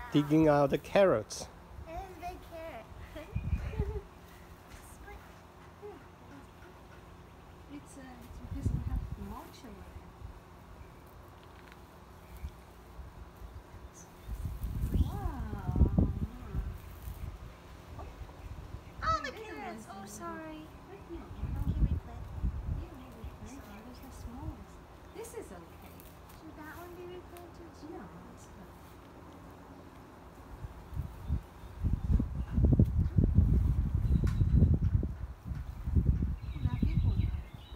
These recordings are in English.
digging out the carrots. And a big carrot. It's because we have mulch over there. Wow. Oh, the carrots. Oh, sorry. No, Can we plant? yeah, maybe plant. Those are small ones. This is okay. Should that one be replanted? No, it's good. That big one.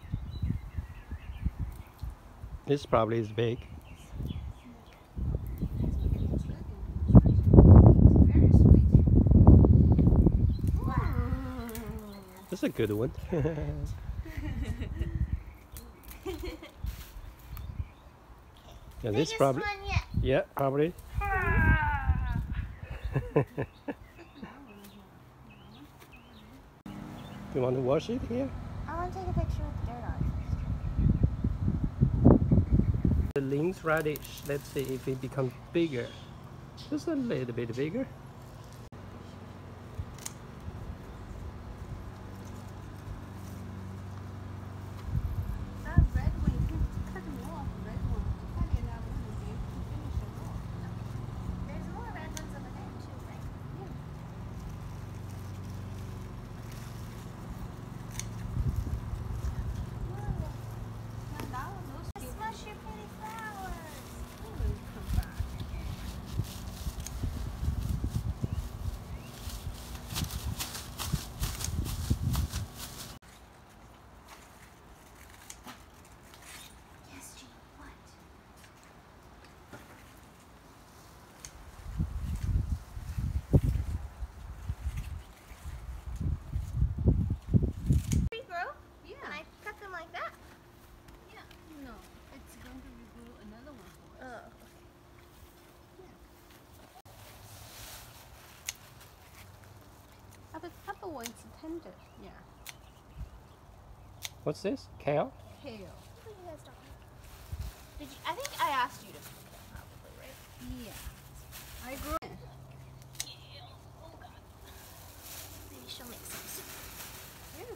This probably is big. Very sweet. That's a good one. Yeah, this Biggest probably. one yet. Yeah, probably. Do you want to wash it here? I want to take a picture with dirt on it. The leaves radish. Let's see if it becomes bigger. Just a little bit bigger. That red one, you can cut them off. Red one, cut it out one and you can finish it off. There's more red ones over there too, right? Now that one, those people Smush your pretty flowers. will come back again. Yes, Jean, what? Regrow? Yeah. And I cut them like that? Yeah. No, it's going to regrow another one for us. Oh. Have a couple ones tender. Yeah. What's this? Kale? Kale. What you guys talking about? Did you? I think I asked you to pick it, probably, right? Yeah. I grew. Oh God. Maybe she'll make some soup. Yeah.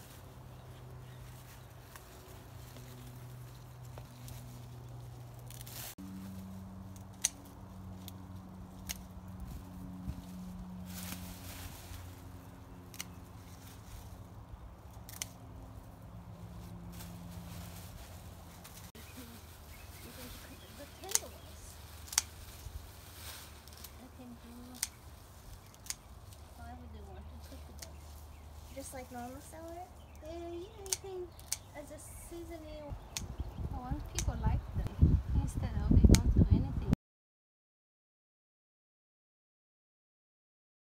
You're going to cut the tender ones. I can do however they want to cook it. Just like normal celery? Yeah, you can as a seasoning. I want people like